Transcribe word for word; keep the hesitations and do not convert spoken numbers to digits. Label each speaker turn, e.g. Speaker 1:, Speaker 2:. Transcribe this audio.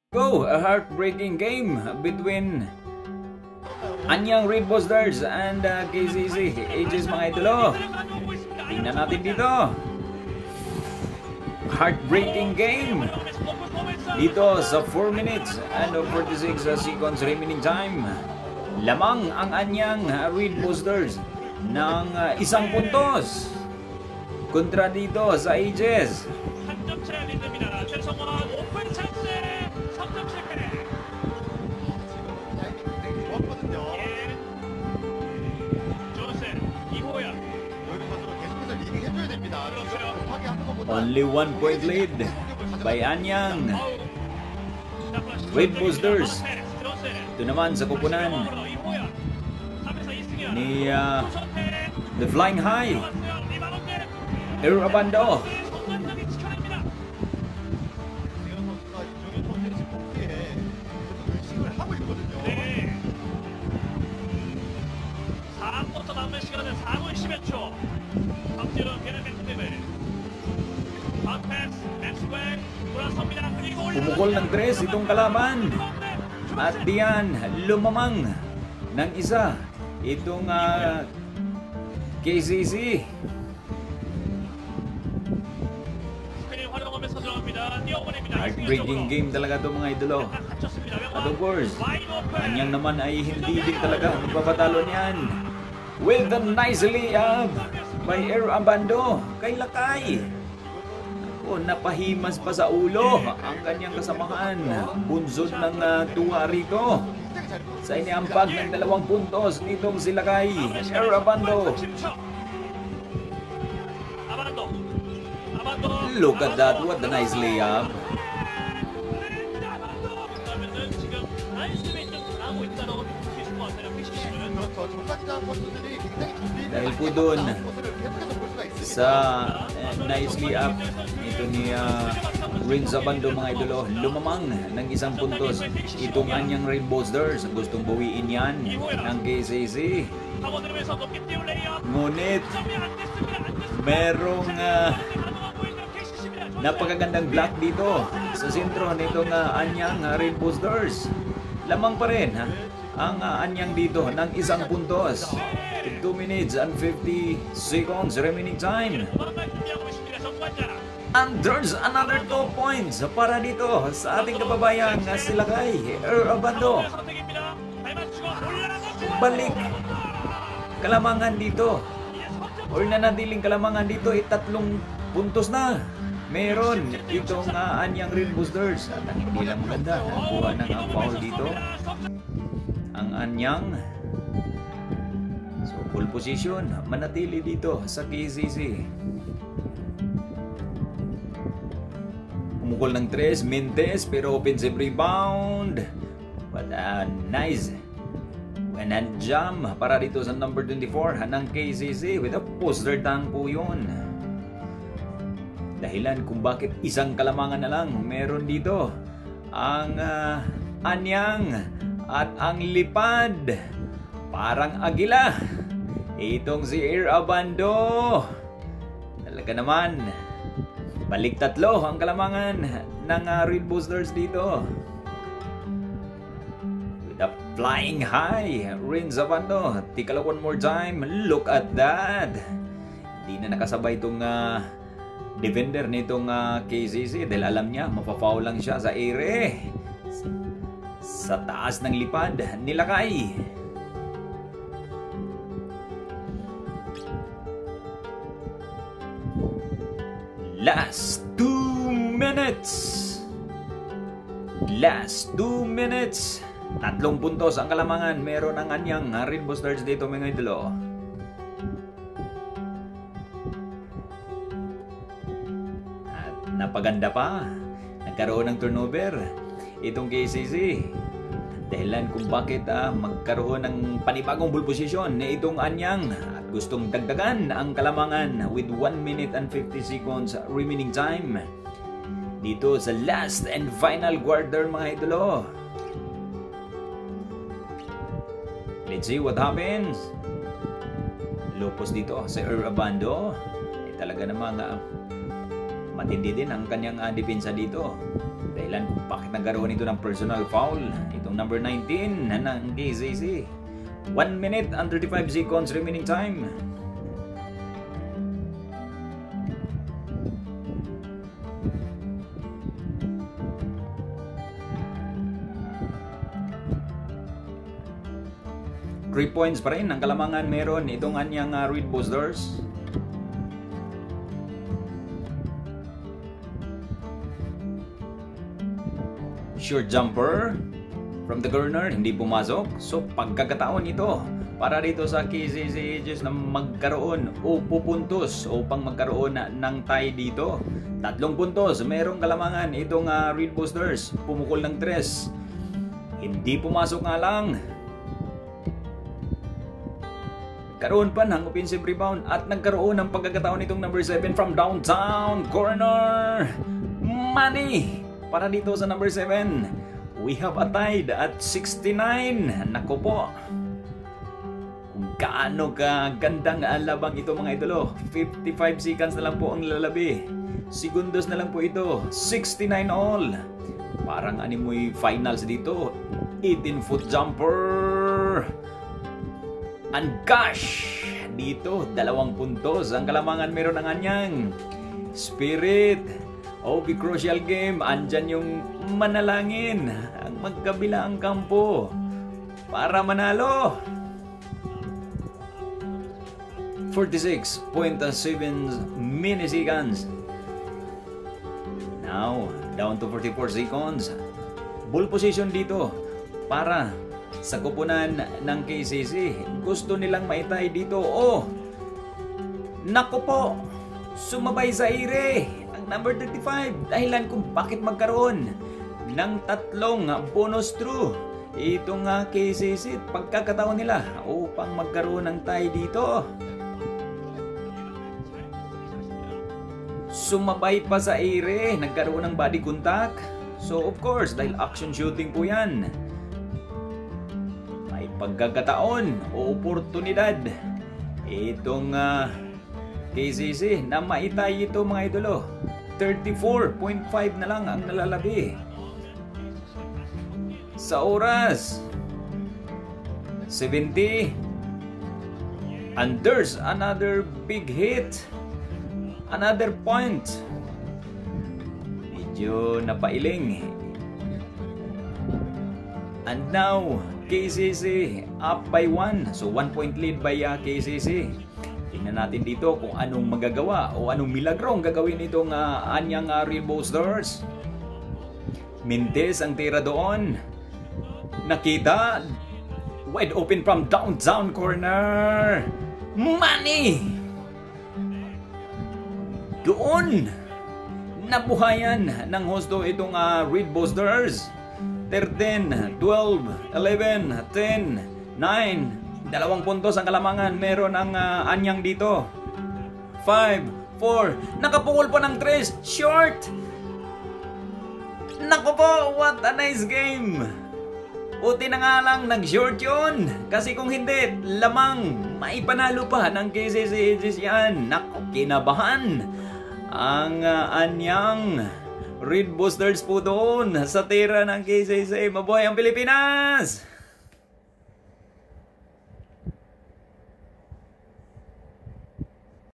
Speaker 1: Go! A heartbreaking game between Anyang Red Busters and uh, K C C. Ages mga idolo. Tingnan natin dito. Heartbreaking game. Dito sa four minutes and forty-six seconds remaining time. Lamang ang Anyang Red Busters ng uh, isang puntos. Kontra dito sa Ages. Only one point lead by Anyang Red Busters. Ito naman sa kupunan ni uh, The Flying High Air Abando. Pumukol ng tres itong kalaban at diyan lumamang ng isa itong uh, K C C. Heartbreaking game talaga ito mga idolo. At of course, Anyang naman ay hindi din talaga magpapatalo niyan. With a nice layup by Air Abando kay Lakay. O, napahimas pa sa ulo ang kanyang kasamahan. Bunzod ng uh, tuwa rito sa iniampag ng dalawang puntos nitong si Lakay. Air Abando. Look at that, what a nice layup. Dahil po dun sa uh, nicely up ito ni uh, Renz Abando mga idolo, lumamang ng isang puntos itong Anyang Red Busters. Gustong bawiin yan ng K C C, ngunit merong uh, napakagandang block dito sa sentro nitong uh, Anyang Red Busters. Lamang pa rin ha, ang uh, Anyang dito ng isang puntos. two minutes and fifty seconds remaining time. And there's another two points para dito sa ating kababayan na si Lakay Air Abando. Balik kalamangan dito, or nanatiling kalamangan dito ay tatlong puntos na meron itong uh, Anyang Red Busters. At ang hindi lang maganda, nakuha ng ang foul dito ang Anyang. So full position manatili dito sa K C C. Umukol ng tres Mintes, pero offensive rebound. What a nice one hand jam para dito sa number twenty-four ng K C C with a poster dunk po yun. Dahilan kung bakit isang kalamangan na lang meron dito ang uh, Anyang at ang lipad parang agila itong si Air Abando. Talaga naman, balik tatlo ang kalamangan ng uh, Red Busters dito. With a flying high Renz Abando. Take a look one more time. Look at that. Hindi na nakasabay itong uh, defender nitong uh, K C C dahil alam niya mapafoul lang siya sa ere sa taas ng lipad ni Lakay. Last two minutes. Last two minutes. Tatlong puntos ang kalamangan meron ang Anyang Red Busters dito mga idolo. At napaganda pa, nagkaroon ng turnover itong K C C. Dahilan kung bakit ah, magkaroon ng panibagong ball position na itong Anyang at gustong dagdagan ang kalamangan with one minute and fifty seconds remaining time dito sa last and final quarter mga idolo. Let's see what happens. Lopos dito sa Air Abando. Eh, talaga namang uh, matindi din ang kanyang uh, depensa dito. Dahil Dahilan kung bakit nagkaroon ito ng personal foul. Itong number nineteen ng K C C. one minute and thirty-five seconds remaining time. three points pa rin ang Kalamangan meron itong anyang uh, Red Boosters. Short jumper from the corner, hindi pumasok. So pagkakataon ito para dito sa K C C Aegis na magkaroon o pupuntos upang magkaroon na, ng tie dito. Tatlong puntos merong Kalamangan itong uh, Red Boosters. Pumukol ng tres, hindi pumasok nga lang. Karoon pa ng offensive rebound at nagkaroon ng pagkakataon itong number seven from downtown corner. Money para dito sa number seven. We have a tied at sixty-nine. Naku po. Kung gaano ka gandang alabang ito mga idolo. fifty-five seconds na lang po ang lalabi. Segundos na lang po ito. sixty-nine all. Parang animoy finals dito. eighteen foot jumper. And gosh, dito dalawang puntos ang Kalamangan meron ng anyang Spirit. O B crucial game, andyan yung manalangin ang magkabila ang kampo para manalo. forty-six point seven milliseconds. Now, down to forty-four seconds. Ball position dito para sa kupunan ng K C C. Gusto nilang maitay dito. Oh, naku po, sumabay sa ire ang number thirty-five. Dahilan kung bakit magkaroon ng tatlong bonus through itong uh, K C C. Pagkakataon nila upang magkaroon ng tie dito. Sumabay pa sa ire, nagkaroon ng body contact. So of course, dahil action shooting po yan, pagkakataon o oportunidad itong uh, K C C na maitay ito mga idolo. thirty-four point five na lang ang nalalabi sa oras. seventy, and there's another big hit, another point. Medyo napailing. And now K C C up by one. So one point lead by uh, K C C. Tingnan natin dito kung anong magagawa o anong milagrong gagawin itong uh, anyang uh, Red Boosters. Mintes ang tira doon. Nakita. Wide open from downtown corner. Money! Doon! Nabuhayan ng husto itong uh, Red Boosters. thirteen, twelve, eleven, ten, nine. Dalawang puntos ang Kalamangan. Meron ang uh, anyang dito. five, four. Nakapukol po ng tres. Short. Naku po, what a nice game. Buti na nga lang nag-short yun. Kasi kung hindi, lamang maipanalo pa ng K C C Aegis yan. Naku, kinabahan ang uh, anyang Red Boosters po doon sa tira ng K C C. Mabuhay ang Pilipinas!